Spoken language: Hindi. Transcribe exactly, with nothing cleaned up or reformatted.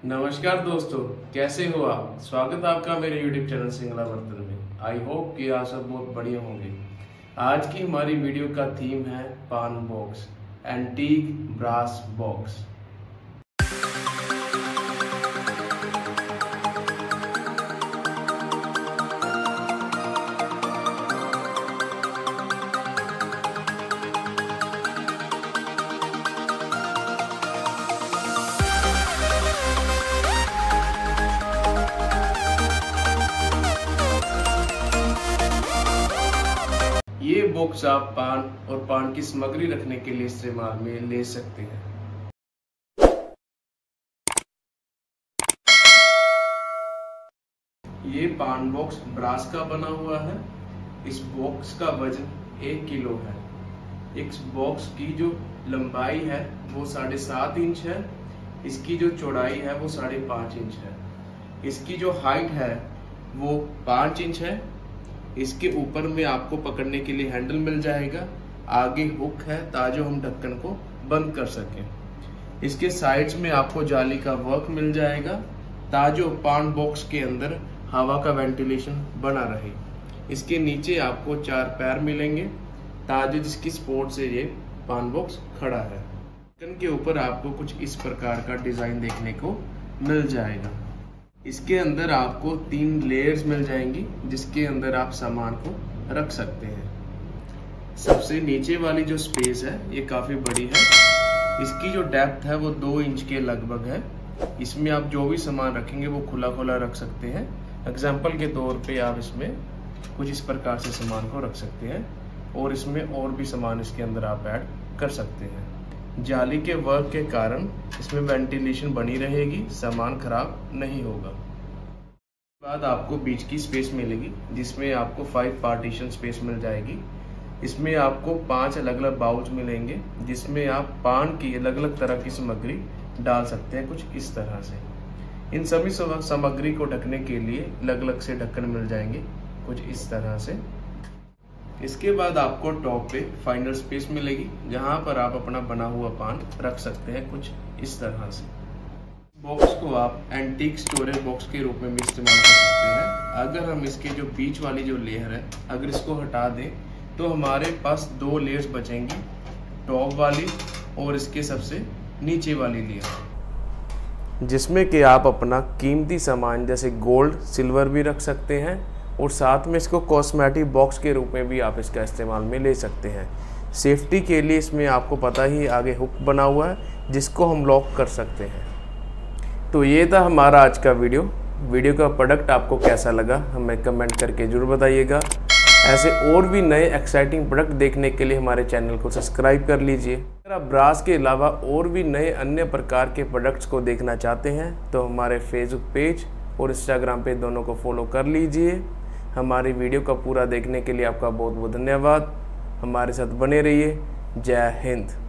नमस्कार दोस्तों, कैसे हो आप। स्वागत है आपका मेरे यूट्यूब चैनल सिंगला बर्तन में। आई होप कि आप सब बहुत बढ़िया होंगे। आज की हमारी वीडियो का थीम है paan box, antique brass box. ये बॉक्स आप पान और पान की सामग्री रखने के लिए इस्तेमाल में ले सकते हैं। ये पान बॉक्स ब्रास का बना हुआ है। इस बॉक्स का वजन एक किलो है। इस बॉक्स की जो लंबाई है वो साढ़े सात इंच है। इसकी जो चौड़ाई है वो साढ़े पाँच इंच है। इसकी जो हाइट है वो पाँच इंच है। इसके ऊपर में आपको पकड़ने के लिए हैंडल मिल जाएगा। आगे हुक है ताकि हम ढक्कन को बंद कर सकें। इसके साइड्स में आपको जाली का वर्क मिल जाएगा ताकि पान बॉक्स के अंदर हवा का वेंटिलेशन बना रहे। इसके नीचे आपको चार पैर मिलेंगे ताकि जिसकी सपोर्ट से ये पान बॉक्स खड़ा है। ढक्कन के ऊपर आपको कुछ इस प्रकार का डिजाइन देखने को मिल जाएगा। इसके अंदर आपको तीन लेयर्स मिल जाएंगी जिसके अंदर आप सामान को रख सकते हैं। सबसे नीचे वाली जो स्पेस है ये काफी बड़ी है। इसकी जो डेप्थ है वो दो इंच के लगभग है। इसमें आप जो भी सामान रखेंगे वो खुला खुला रख सकते हैं। एग्जाम्पल के तौर पे आप इसमें कुछ इस प्रकार से सामान को रख सकते हैं और इसमें और भी सामान इसके अंदर आप ऐड कर सकते हैं। जाली के वर्क के कारण इसमें वेंटिलेशन बनी रहेगी, सामान खराब नहीं होगा। बाद आपको बीच की स्पेस मिलेगी जिसमें आपको फाइव पार्टीशन स्पेस मिल जाएगी। इसमें आपको पांच अलग अलग बाउल्स मिलेंगे जिसमें आप पान की अलग अलग तरह की सामग्री डाल सकते हैं कुछ इस तरह से। इन सभी सामग्री को ढकने के लिए अलग अलग से ढक्कन मिल जाएंगे कुछ इस तरह से। इसके बाद आपको टॉप पे फाइनल स्पेस मिलेगी जहां पर आप अपना बना हुआ पान रख सकते हैं कुछ इस तरह से। बॉक्स को आप एंटीक स्टोरेज बॉक्स के रूप में भी इस्तेमाल कर सकते हैं। अगर हम इसके जो बीच वाली जो लेयर है अगर इसको हटा दें तो हमारे पास दो लेयर्स बचेंगी, टॉप वाली और इसके सबसे नीचे वाली लेयर, जिसमें कि आप अपना कीमती सामान जैसे गोल्ड सिल्वर भी रख सकते हैं और साथ में इसको कॉस्मेटिक बॉक्स के रूप में भी आप इसका इस्तेमाल में ले सकते हैं। सेफ्टी के लिए इसमें आपको पता ही आगे हुक बना हुआ है जिसको हम लॉक कर सकते हैं। तो ये था हमारा आज का वीडियो। वीडियो का प्रोडक्ट आपको कैसा लगा हमें कमेंट करके जरूर बताइएगा। ऐसे और भी नए एक्साइटिंग प्रोडक्ट देखने के लिए हमारे चैनल को सब्सक्राइब कर लीजिए। अगर आप ब्रास के अलावा और भी नए अन्य प्रकार के प्रोडक्ट्स को देखना चाहते हैं तो हमारे फेसबुक पेज और इंस्टाग्राम पे दोनों को फॉलो कर लीजिए। हमारी वीडियो का पूरा देखने के लिए आपका बहुत बहुत धन्यवाद। हमारे साथ बने रहिए। जय हिंद।